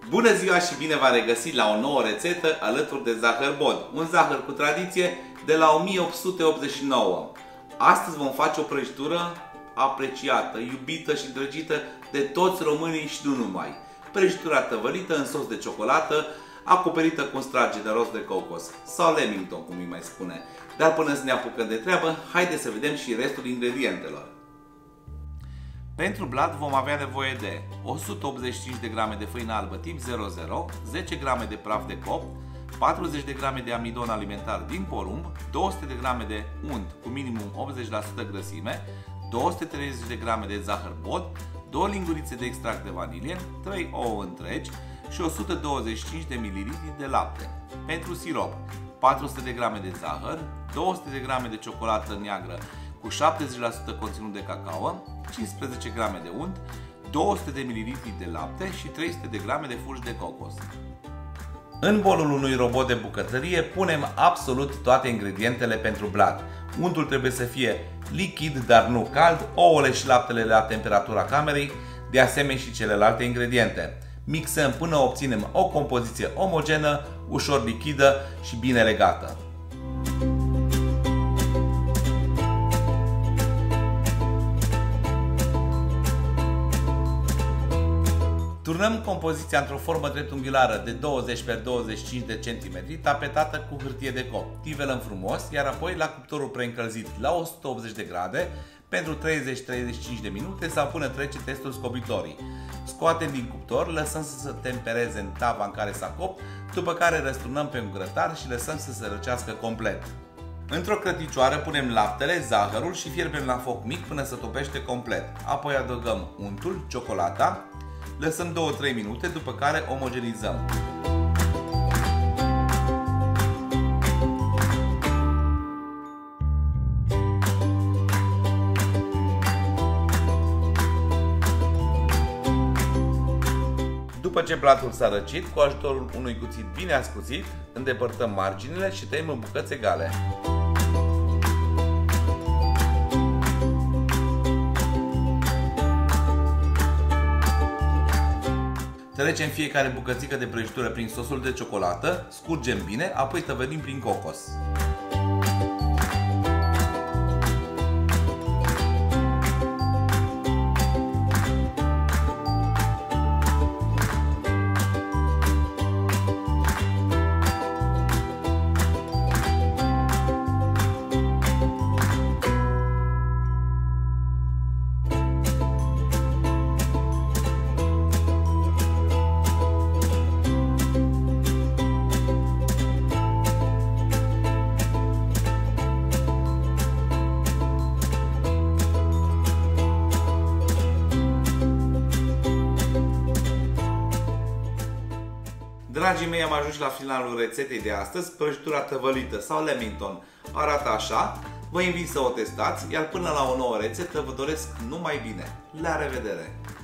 Bună ziua și bine v-am regăsit la o nouă rețetă alături de zahăr bod, un zahăr cu tradiție de la 1889. Astăzi vom face o prăjitură apreciată, iubită și îndrăgită de toți românii și nu numai. Prăjitura tăvălită în sos de ciocolată, acoperită cu un strat generos de cocos sau Lamington, cum îi mai spune. Dar până să ne apucăm de treabă, haideți să vedem și restul ingredientelor. Pentru blat vom avea nevoie de 185 de grame de făină albă tip 00, 10 grame de praf de copt, 40 de grame de amidon alimentar din porumb, 200 de grame de unt cu minimum 80% grăsime, 230 de grame de zahăr bod, 2 lingurițe de extract de vanilie, 3 ouă întregi și 125 de ml de lapte. Pentru sirop, 400 de grame de zahăr, 200 de grame de ciocolată neagră cu 70% conținut de cacao, 15 grame de unt, 200 de ml de lapte și 300 de grame de fulgi de cocos. În bolul unui robot de bucătărie punem absolut toate ingredientele pentru blat. Untul trebuie să fie lichid, dar nu cald, ouăle și laptele la temperatura camerei, de asemenea și celelalte ingrediente. Mixăm până obținem o compoziție omogenă, ușor lichidă și bine legată. Turnăm compoziția într-o formă dreptunghiulară de 20 x 25 de cm, tapetată cu hârtie de copt. Nivelăm frumos, iar apoi la cuptorul preîncălzit la 180 de grade pentru 30-35 de minute sau până trece testul scobitorii. Scoatem din cuptor, lăsăm să se tempereze în tava în care s-a copt, după care răsturnăm pe un grătar și lăsăm să se răcească complet. Într-o crăticioară punem laptele, zahărul și fierbem la foc mic până se topește complet. Apoi adăugăm untul, ciocolata, lăsăm 2-3 minute, după care omogenizăm. După ce blatul s-a răcit, cu ajutorul unui cuțit bine ascuțit, îndepărtăm marginile și tăiem în bucăți egale. Trecem fiecare bucățică de prăjitură prin sosul de ciocolată, scurgem bine, apoi tăvălim prin cocos. Dragii mei, am ajuns la finalul rețetei de astăzi. Prăjitura tăvălită sau Lamington arată așa. Vă invit să o testați, iar până la o nouă rețetă vă doresc numai bine. La revedere!